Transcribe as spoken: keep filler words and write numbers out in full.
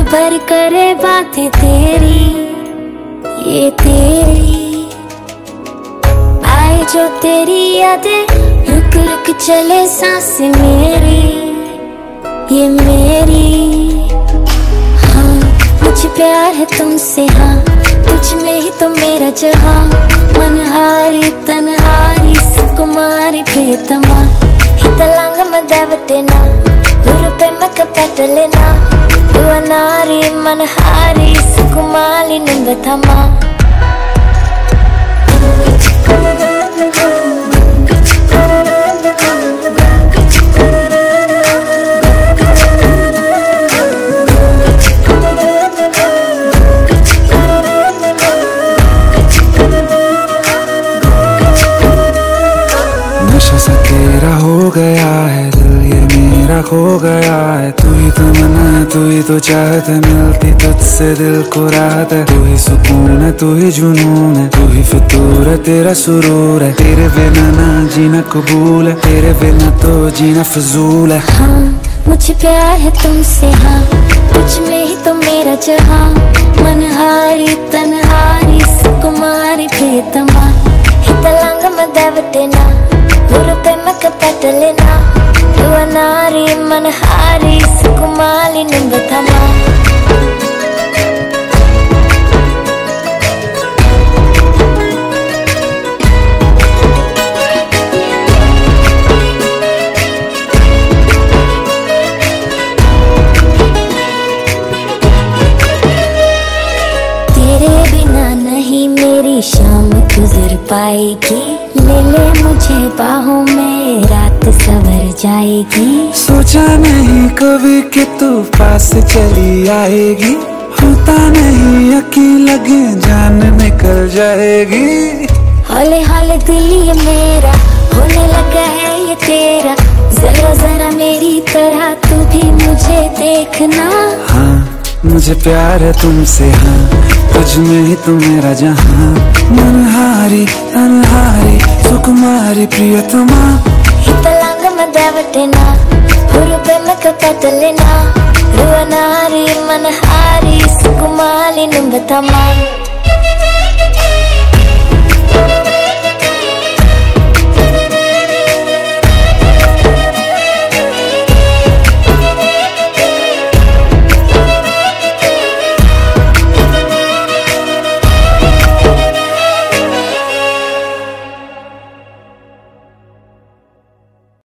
पर करे बातें तेरी, ये तेरी आए जो तेरी यादें, रुक रुक चले सांसें मेरी, ये मेरी। हाँ मुझे प्यार है तुमसे, हाँ तुझ में ही तो मेरा जहाँ, मनहारी तनहारी सुकुमारी प्रियतमा, हितलांग मदावतेना गुरुपे मक पटलेना, दुआनारी मनहारी सुकुमाली निंबथमा। नशा सा तेरा हो गया है, दिल ये मेरा खो गया है। तू ही तो मना है, तू ही तो चाहत है, मिलती तुझसे दिल को राहत है। तू ही सुकून है, तू ही जुनून है, तू ही फितूर है, तेरा सुरूर है। तेरे बिना ना जीना कबूल है, तेरे बिना तो जीना फजूल है। हाँ मुझे प्यार है तुमसे, हाँ तुझ में ही तो मेरा जहाँ, मनहारी तनहारी सुकुमारी प्रियतमा, हितलांग मदावतेना गुरुपे मक पटलेना, दुआनारी मनहारी सुकुमाली निंबथमा। तेरे बिना नहीं मेरी शाम गुजर पाएगी, ले ले मुझे बाहों में रात सवर जाएगी। सोचा नहीं कभी कि तू पास चली आएगी, होता नहीं यकीन लगे जान निकल जाएगी। हौले हौले दिल ये मेरा होने लगा है ये तेरा, जरा जरा मेरी तरह तू भी मुझे देखना। हाँ मुझे प्यार है तुमसे, हाँ तुझ में ही तो मेरा जहाँ, मनहारी तनहारी सुकुमारी प्रियतमा, हितलांग मदावतेना गुरुपे मक पटलेना, दुआनारी मनहारी सुकुमाली निंबथमा।